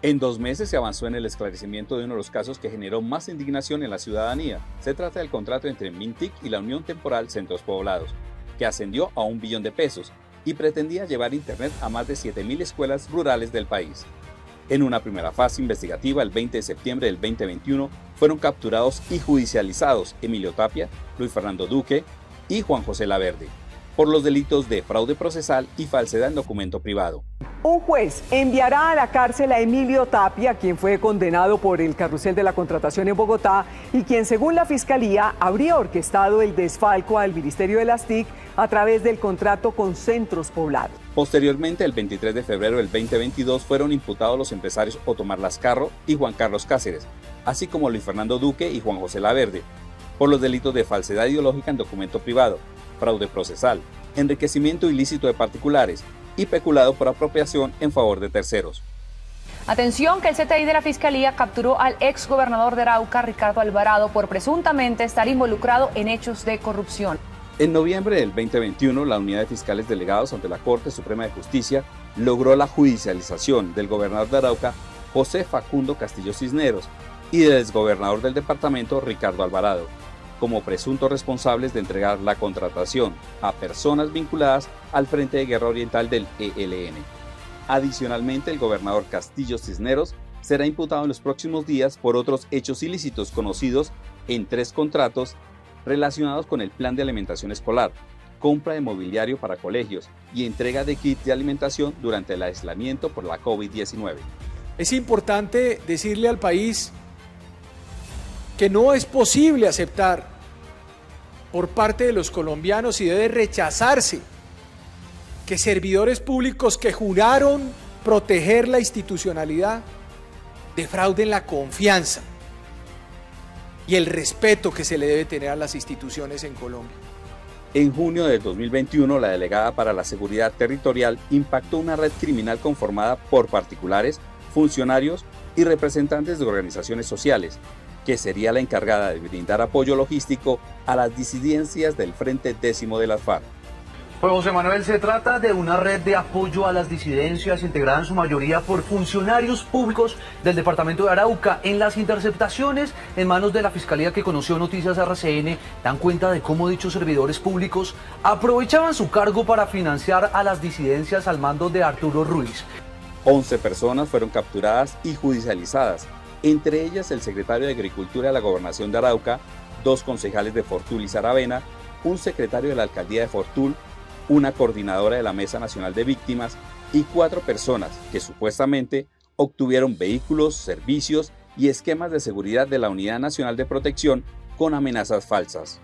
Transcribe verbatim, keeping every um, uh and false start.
En dos meses se avanzó en el esclarecimiento de uno de los casos que generó más indignación en la ciudadanía. Se trata del contrato entre Mintic y la Unión Temporal Centros Poblados, que ascendió a un billón de pesos y pretendía llevar Internet a más de siete mil escuelas rurales del país. En una primera fase investigativa, el veinte de septiembre del veinte veintiuno, fueron capturados y judicializados Emilio Tapia, Luis Fernando Duque y Juan José Laverde, por los delitos de fraude procesal y falsedad en documento privado. Un juez enviará a la cárcel a Emilio Tapia, quien fue condenado por el carrusel de la contratación en Bogotá y quien, según la Fiscalía, habría orquestado el desfalco al Ministerio de las T I C a través del contrato con Centros Poblados. Posteriormente, el veintitrés de febrero del veinte veintidós, fueron imputados los empresarios Otomar Lascarro y Juan Carlos Cáceres, así como Luis Fernando Duque y Juan José Laverde, por los delitos de falsedad ideológica en documento privado, fraude procesal, enriquecimiento ilícito de particulares y peculado por apropiación en favor de terceros. Atención, que el C T I de la Fiscalía capturó al ex gobernador de Arauca, Ricardo Alvarado, por presuntamente estar involucrado en hechos de corrupción. En noviembre del veinte veintiuno, la Unidad de Fiscales Delegados ante la Corte Suprema de Justicia logró la judicialización del gobernador de Arauca, José Facundo Castillo Cisneros, y del exgobernador del departamento, Ricardo Alvarado, como presuntos responsables de entregar la contratación a personas vinculadas al Frente de Guerra Oriental del E L N. Adicionalmente, el gobernador Castillo Cisneros será imputado en los próximos días por otros hechos ilícitos conocidos en tres contratos relacionados con el plan de alimentación escolar, compra de mobiliario para colegios y entrega de kits de alimentación durante el aislamiento por la COVID diecinueve. Es importante decirle al país que no es posible aceptar por parte de los colombianos y debe rechazarse que servidores públicos que juraron proteger la institucionalidad defrauden la confianza y el respeto que se le debe tener a las instituciones en Colombia. En junio de dos mil veintiuno, la delegada para la Seguridad Territorial impactó una red criminal conformada por particulares, funcionarios y representantes de organizaciones sociales, que sería la encargada de brindar apoyo logístico a las disidencias del Frente Décimo de las FARC. Pues José Manuel, se trata de una red de apoyo a las disidencias integrada en su mayoría por funcionarios públicos del departamento de Arauca. En las interceptaciones en manos de la Fiscalía que conoció Noticias R C N, dan cuenta de cómo dichos servidores públicos aprovechaban su cargo para financiar a las disidencias al mando de Arturo Ruiz. once personas fueron capturadas y judicializadas, entre ellas el secretario de Agricultura de la Gobernación de Arauca, dos concejales de Fortul y Saravena, un secretario de la Alcaldía de Fortul, una coordinadora de la Mesa Nacional de Víctimas y cuatro personas que supuestamente obtuvieron vehículos, servicios y esquemas de seguridad de la Unidad Nacional de Protección con amenazas falsas.